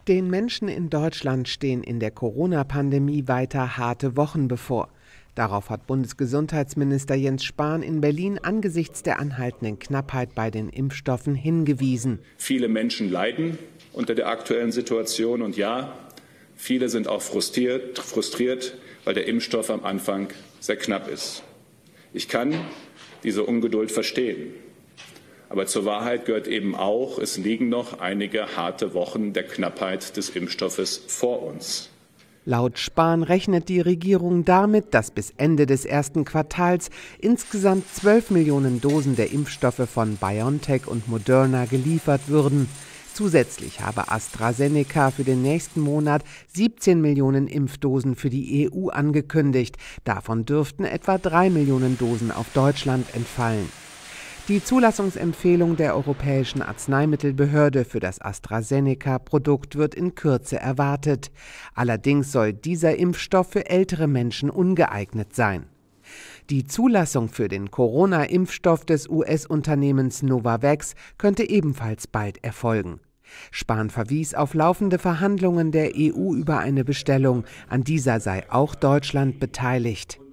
Den Menschen in Deutschland stehen in der Corona-Pandemie weiter harte Wochen bevor. Darauf hat Bundesgesundheitsminister Jens Spahn in Berlin angesichts der anhaltenden Knappheit bei den Impfstoffen hingewiesen. Viele Menschen leiden unter der aktuellen Situation und ja, viele sind auch frustriert, weil der Impfstoff am Anfang sehr knapp ist. Ich kann diese Ungeduld verstehen. Aber zur Wahrheit gehört eben auch, es liegen noch einige harte Wochen der Knappheit des Impfstoffes vor uns. Laut Spahn rechnet die Regierung damit, dass bis Ende des ersten Quartals insgesamt 12 Millionen Dosen der Impfstoffe von BioNTech und Moderna geliefert würden. Zusätzlich habe AstraZeneca für den nächsten Monat 17 Millionen Impfdosen für die EU angekündigt. Davon dürften etwa 3 Millionen Dosen auf Deutschland entfallen. Die Zulassungsempfehlung der Europäischen Arzneimittelbehörde für das AstraZeneca-Produkt wird in Kürze erwartet. Allerdings soll dieser Impfstoff für ältere Menschen ungeeignet sein. Die Zulassung für den Corona-Impfstoff des US-Unternehmens Novavax könnte ebenfalls bald erfolgen. Spahn verwies auf laufende Verhandlungen der EU über eine Bestellung. An dieser sei auch Deutschland beteiligt.